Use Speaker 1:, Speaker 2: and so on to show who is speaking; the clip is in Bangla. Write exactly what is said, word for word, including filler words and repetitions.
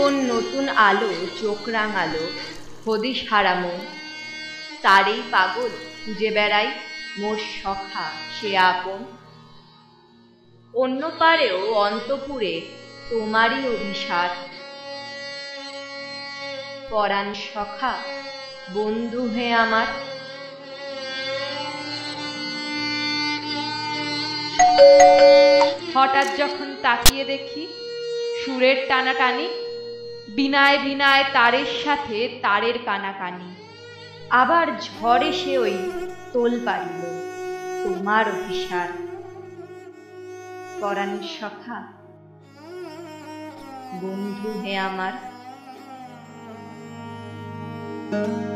Speaker 1: কোন নতুন আলো চোখ রাঙালো হদিশ হারামো, তারেই পাগল খুঁজে বেড়াই মোর সখা সে আপন। অন্য পারেও অন্তপুরে তোমারই অভিসার, পরাণ সখা বন্ধু হে আমার। হঠাৎ যখন তাকিয়ে দেখি সুরের টানাটানি, বিনায় বিনায় তারের সাথে তারের কানাকানি, আবার ঝড়ে সে ওই তোল পারিল তোমার অভিসার। পরাণ সখা বন্ধু হে আমার।